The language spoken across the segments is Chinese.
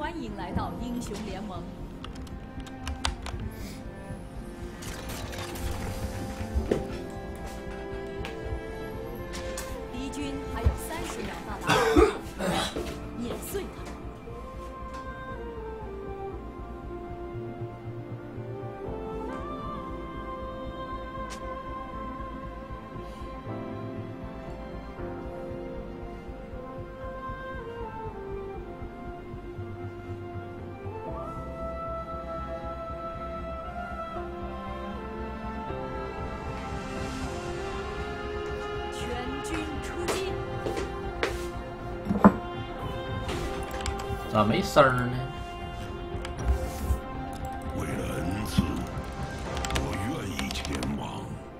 欢迎来到英雄联盟。敌军还有30秒到达，碾碎他。 咋没声儿呢？ 为了恩赐，我愿意前往。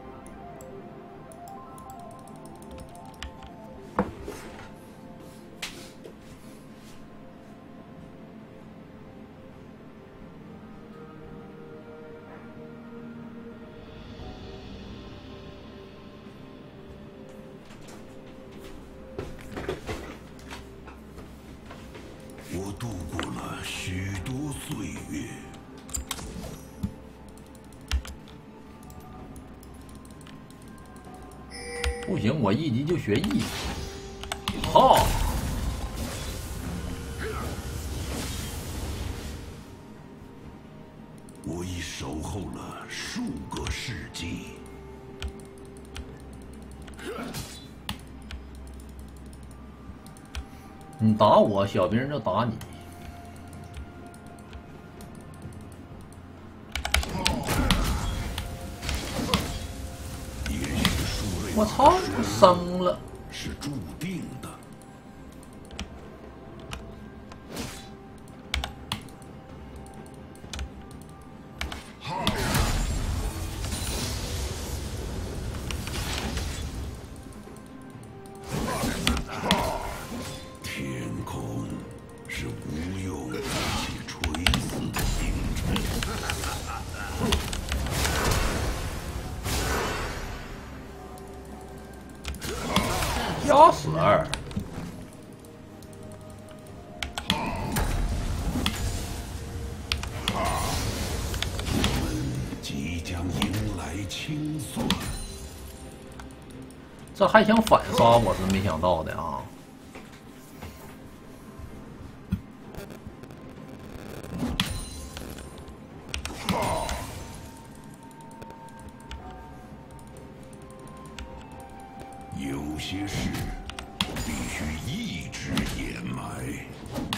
我度过了许多岁月， 不行，我一级就学一级。哈！ 我已守候了数个世纪。 你打我，小兵就打你。我操，生了！ 是注定的。天空是无用且垂死的星辰。 压死二！ 我们即将迎来清算。 这还想反杀，我是没想到的啊！ 有些事必须一直掩埋。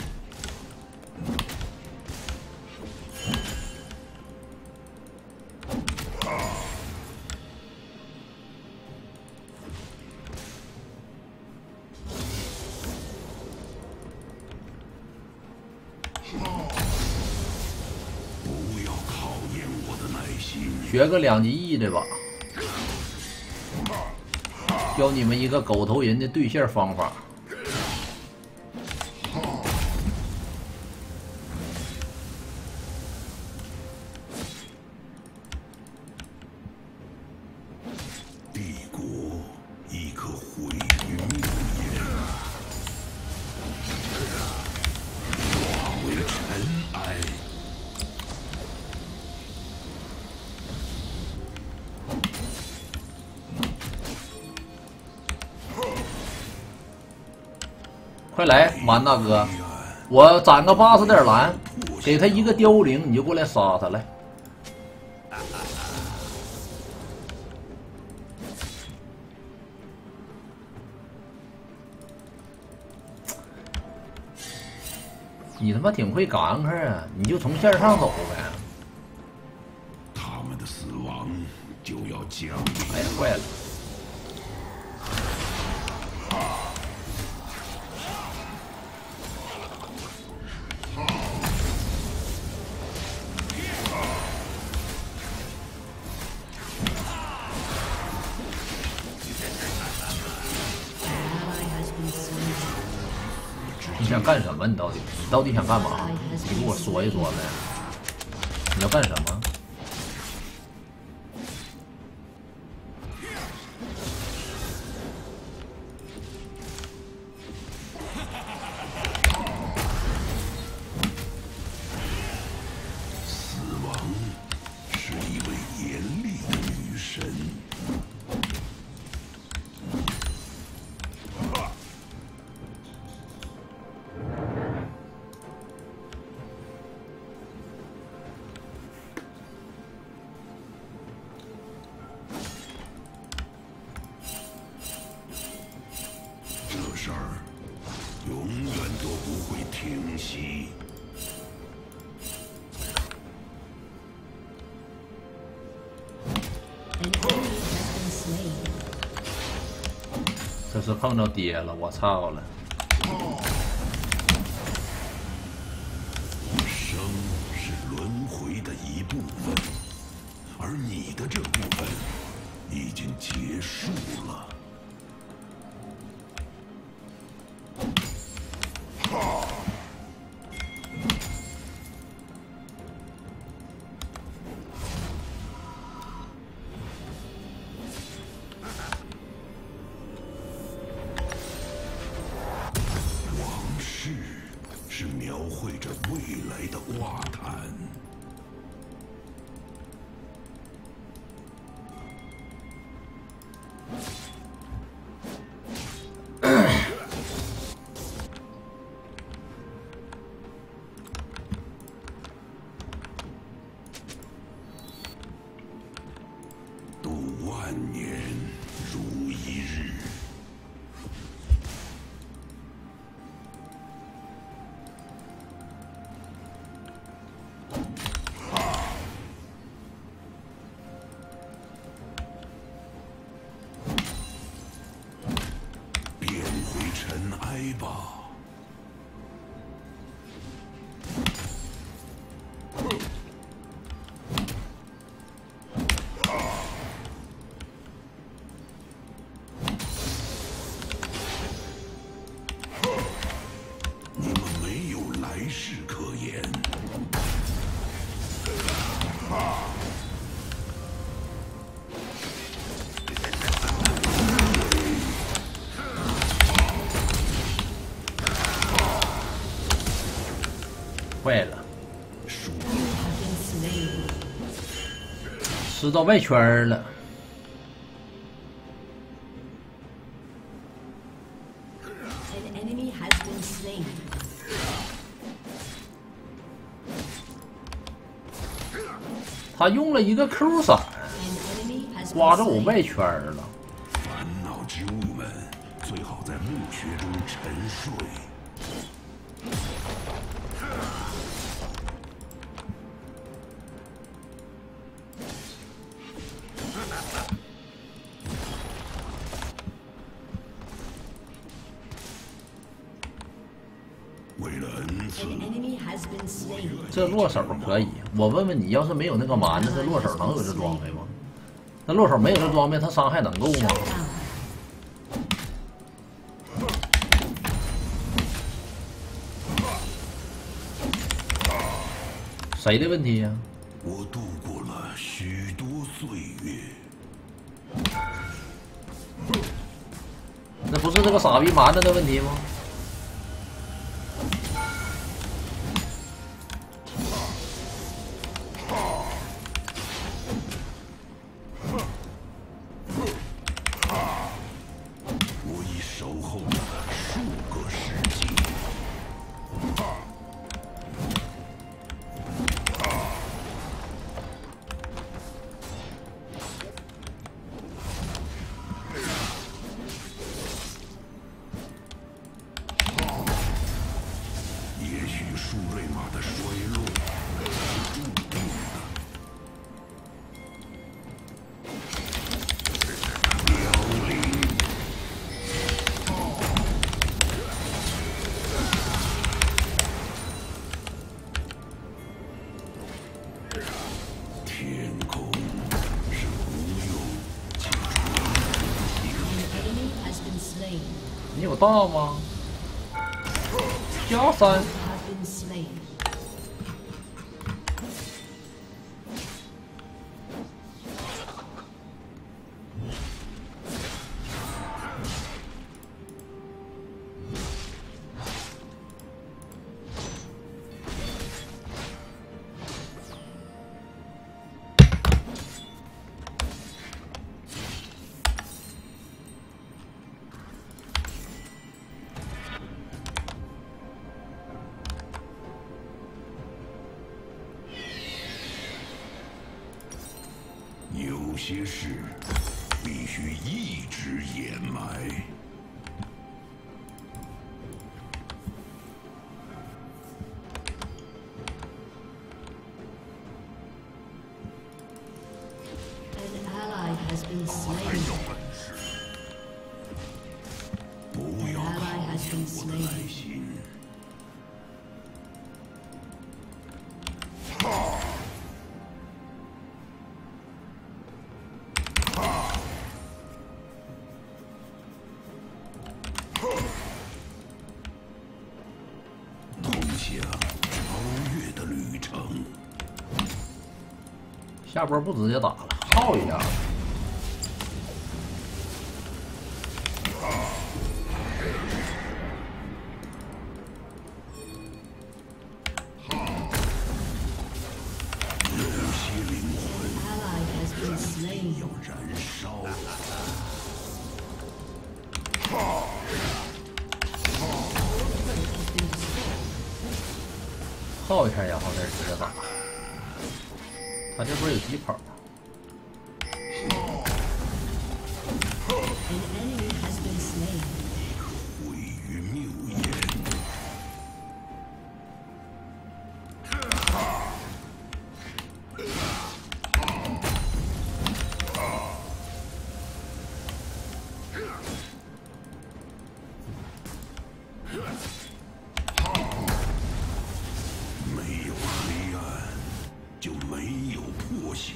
不要考验我的耐心。 学个2级E的吧。教你们一个狗头人的对线方法。 帝国亦可毁于灭烟，化为尘埃。 快来，满大哥！我攒个80点蓝，给他一个凋零，你就过来杀他来。你他妈挺会赶克啊！你就从线上走呗。 他们的死亡就要降临。 哎呀，坏了！你想干什么？你到底想干嘛？你给我说一说呗。你要干什么？ 是碰着爹了，我操了！ 生是轮回的一部分，而你的这部分已经结束了。是描绘着未来的画坛。度万年如一日。尘埃吧。你们没有来世可言。 坏了，吃到外圈了。他用了一个 Q 闪，刮着我外圈了。 烦恼之物们最好在墓穴中沉睡。为了恩赐， 这落手可以。我问问你，要是没有那个蛮子，这落手能有这装备吗？那落手没有这装备，他伤害能够吗？谁的问题呀？ 我度过了许多岁月。 那不是这个傻逼蛮子的问题吗？ 我已守候了数个世纪。也许舒瑞玛的衰落是注定的。凋零。天空是无用且纯净。 你有大吗？加3。 有些事必须一直掩埋。我才有本事。 下波不直接打了，耗一下。 有些灵魂要燃烧。 耗一下然后再直接打，他这波有疾跑。 毁于谬言。没有黑暗，就没有破晓。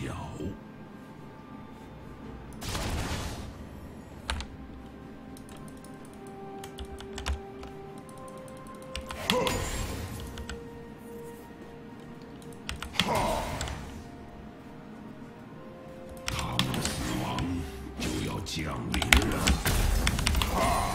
他们的死亡就要降临了。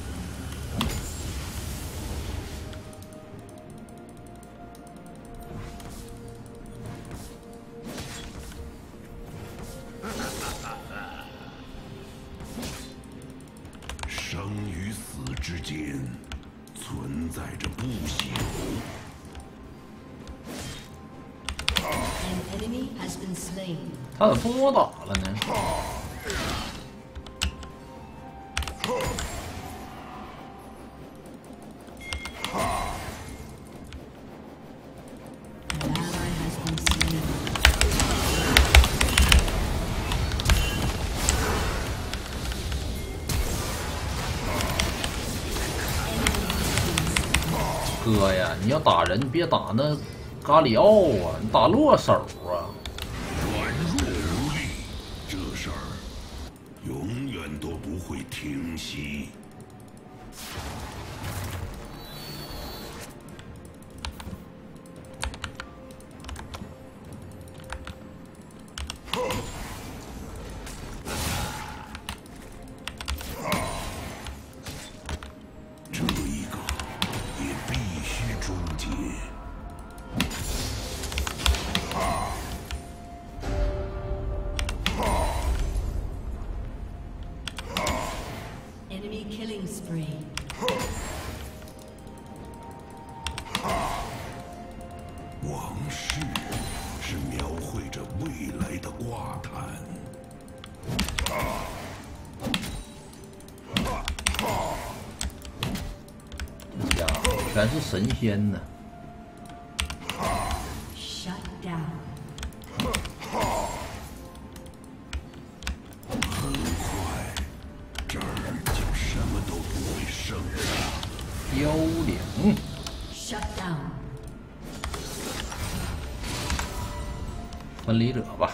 生与死之间存在着不朽。 他咋不跟我打了呢？哥呀，你要打人，别打那咖里奥啊，你打落手啊！ 软弱无力，这事儿永远都不会停息。这一个也必须终结。 Enemy killing spree. 往事是描绘着未来的挂毯。 这家伙全是神仙呢。 Shut down. 很快，这儿就什么都不会剩下。 幽灵， Shut down. 分离者吧。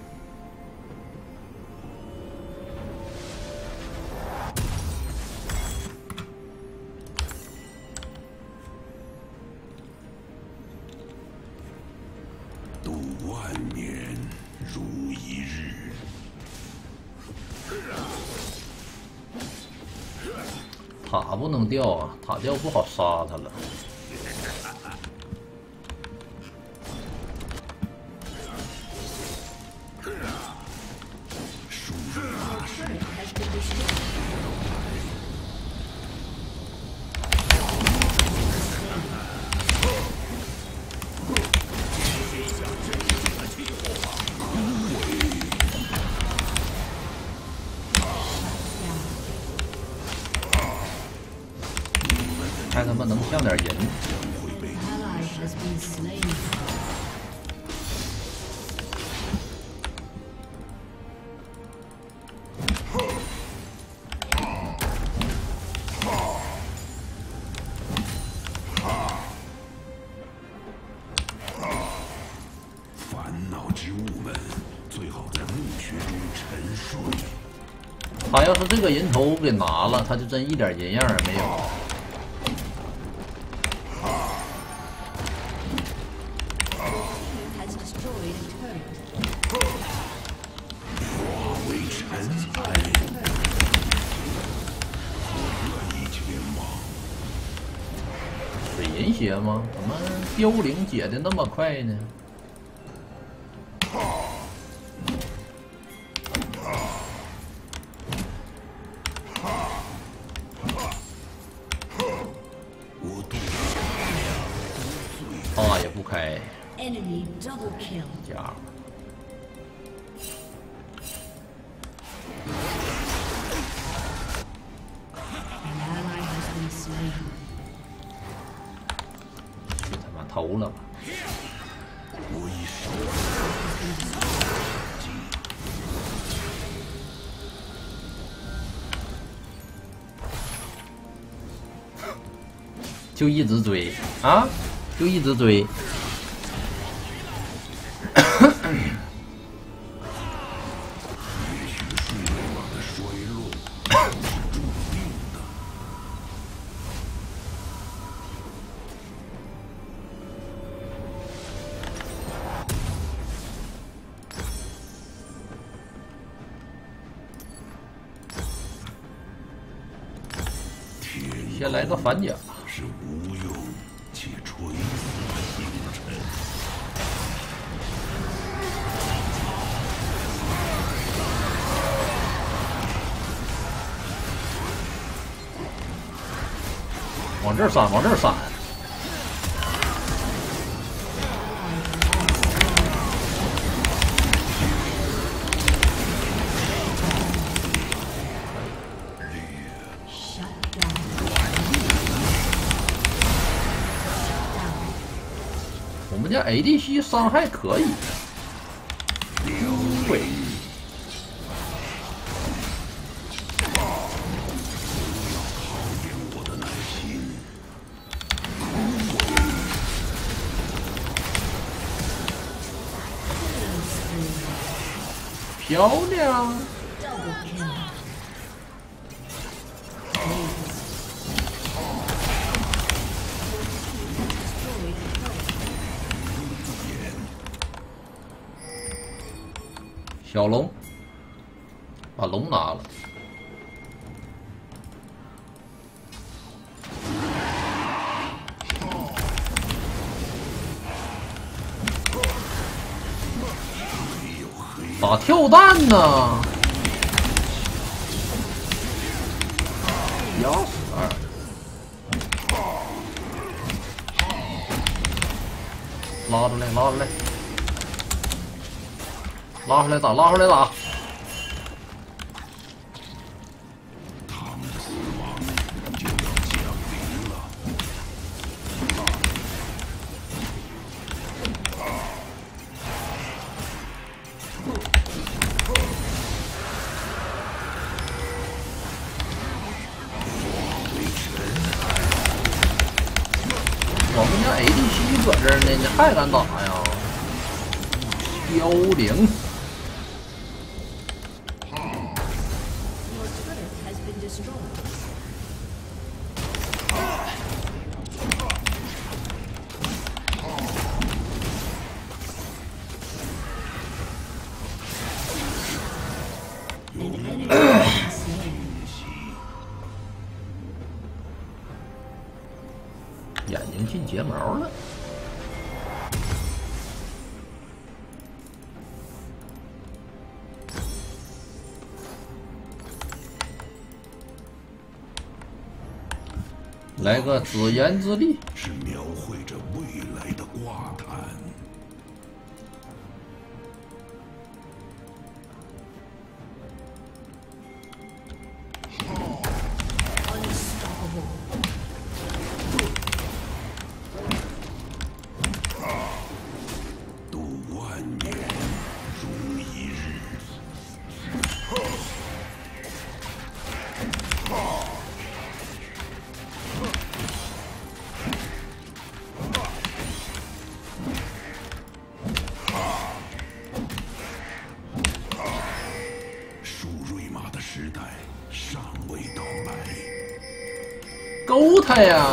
度万年如一日。 塔不能掉啊，塔掉不好杀他了。 输入大师 Has been destroyed. 看他们能像点人。 Ally has been slain. 烦恼之物们最好在墓穴中沉睡。 他要是这个人头给拿了，他就真一点人样也没有。 Has destroyed a turret. 吗？怎么凋零解的那么快呢？啊，也不开。 Enemy double kill. 家伙，去他妈投了吧！ 我已手就一直追啊，就一直追。先来个反甲， 是无用且垂死的星辰。 往这儿闪，往这儿闪。我们家 ADC 伤害可以，对， 我的耐心。 漂亮！ Double kill. 小龙把龙拿了，打跳弹呢！要死二！拉出来，拉出来！ 拉回来打，拉回来打！ 他们的死亡就要降临了。 我们家 ADC 搁这儿呢，你还敢打呀？凋零！ Your turret has been destroyed. 眼睛进睫毛了。来个紫炎之力， 是描绘着未来的挂毯。度万年如一日。树瑞玛的时代尚未到来。 勾他呀！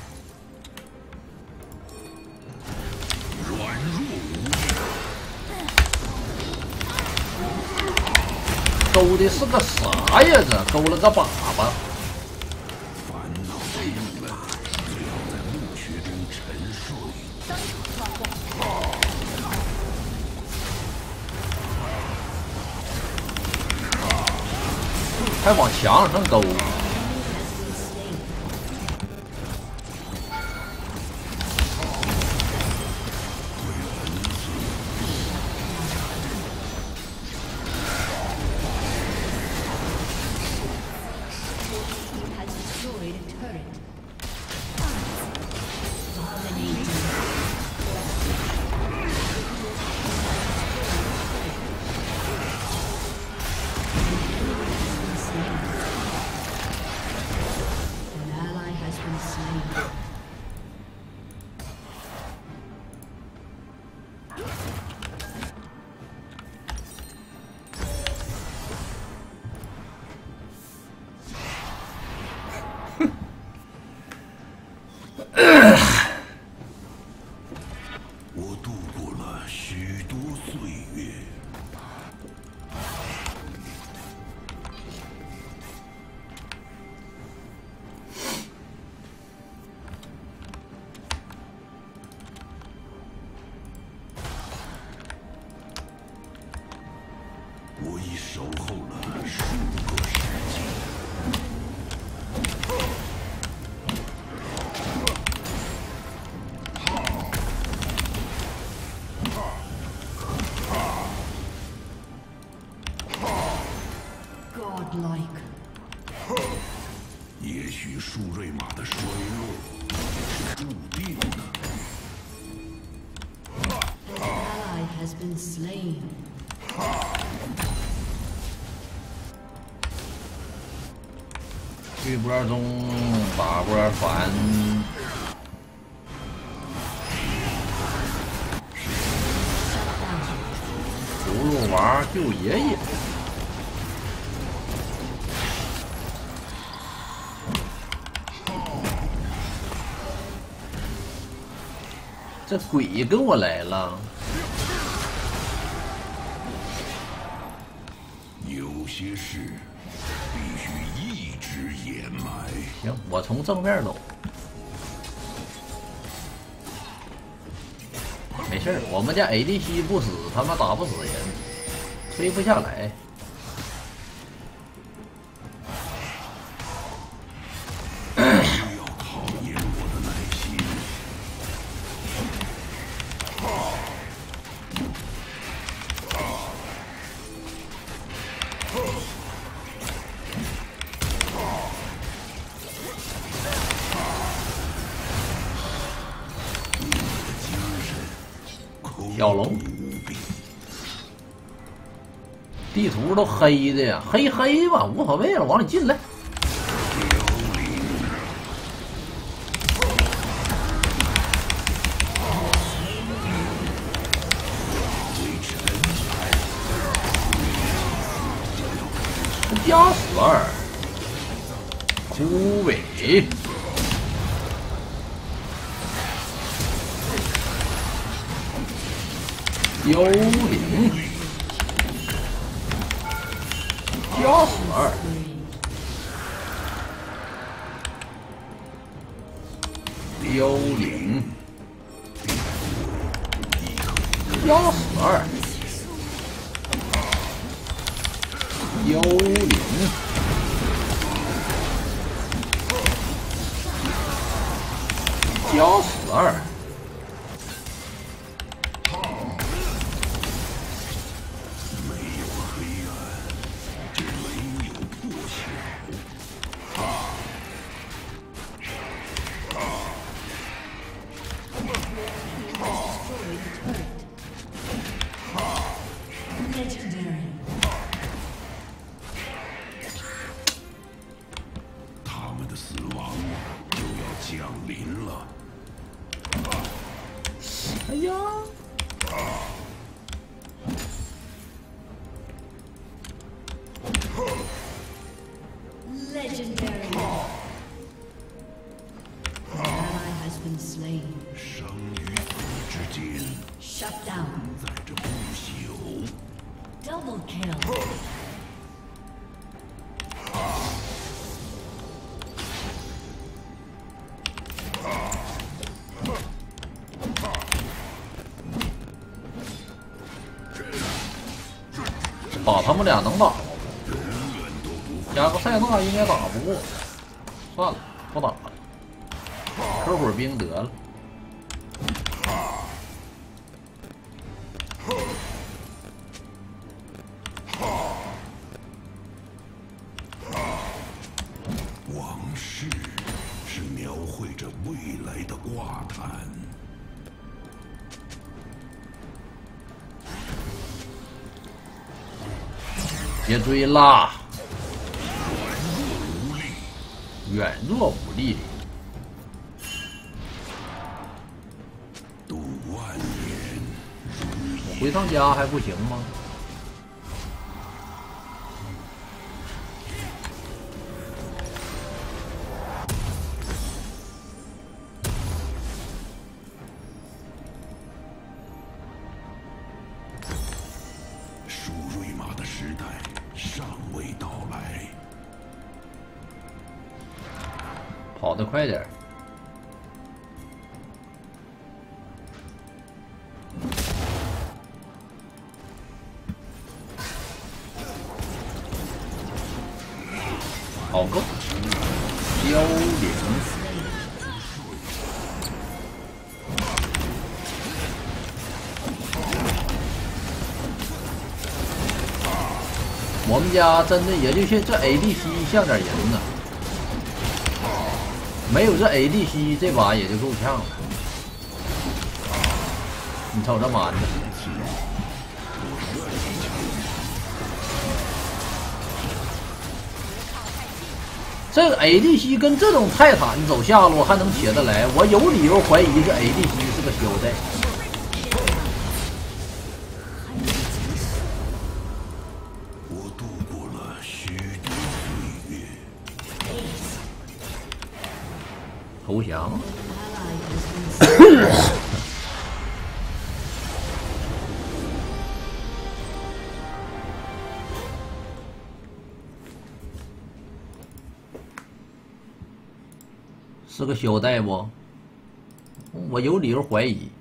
软弱无力。 勾的是个啥呀？这勾了个粑粑。 烦恼的郁闷，最好在墓穴中沉还往墙上勾。 我度过了许多岁月，我已守候了数个世纪。也许舒瑞玛的衰落是注定的。 Ally has been slain. 去波中，把波反。葫芦娃救爷爷。这鬼跟我来了。 有些事必须一直掩埋。 行，我从正面走。没事儿，我们家 ADC 不死，他妈打不死人，推不下来。 需要考验我的耐心。 小龙，地图都黑的呀，黑吧，无所谓了，往里进来。加死2，枯萎。幽灵，加死2，幽灵，加死2，幽灵，加死2。 他们的死亡就要降临了。 哎呀！ Legendary. An ally has been slain. 生与死之间 Shut down. 在着不朽。 Double kill. 把他们俩能打吗？ 永远都不会加个塞纳应该打不过，算了，不打了，可会儿兵得了。 往事是描绘着未来的挂毯。 别追啦！软弱无力。 度万年， 我回趟家还不行吗？ 舒瑞玛的时代尚未到来。 跑得快点儿！好够！凋零。我们家真的也就像这 ADC 像点人呢，没有这 ADC 这把也就够呛了。你瞅这蛮的，这个 ADC 跟这种泰坦走下路还能切得来，我有理由怀疑这 ADC 是个肖带。 我度过了许多岁月。 投降。是个肖带不？我有理由怀疑。